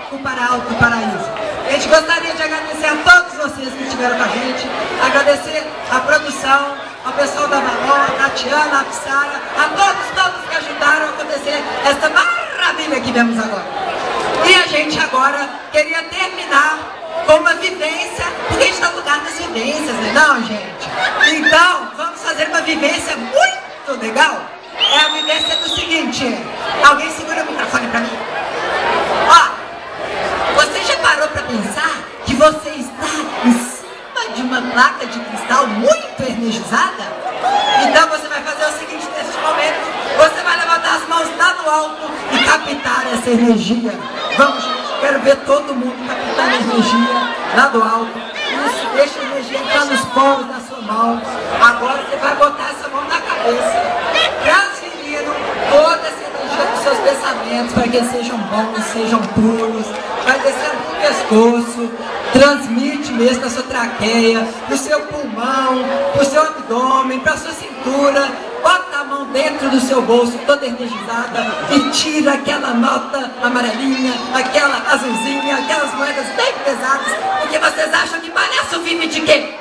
louco para Alto Paraíso. A gente gostaria de agradecer a todos vocês que estiveram com a gente, agradecer a produção, ao pessoal da Valor, a Tatiana, a Psara, a todos que ajudaram a acontecer essa maravilha que vemos agora. E a gente agora queria terminar com uma vivência, porque a gente está no lugar das vivências, né não, gente? Então, vamos fazer uma vivência muito legal. É a vivência do seguinte, alguém segura o microfone pra mim. Ó, você já parou pra pensar que você está em cima de uma placa de cristal muito energizada? Então você vai fazer o seguinte neste momento, você vai levantar as mãos lá no alto e captar essa energia. Vamos, gente, quero ver todo mundo captando energia lá do alto. Isso, deixa a energia entrar nos poros da sua mão. Agora você vai botar essa mão na cabeça, transferindo toda essa energia dos seus pensamentos para que eles sejam bons, sejam puros. Vai descendo pro pescoço, transmite mesmo a sua traqueia, pro seu pulmão, pro seu abdômen, pra sua cintura. Bota a mão dentro do seu bolso, toda energizada, e tira aquela nota amarelinha, aquela azulzinha, aquelas moedas bem pesadas, porque vocês acham que parece o filme de quê?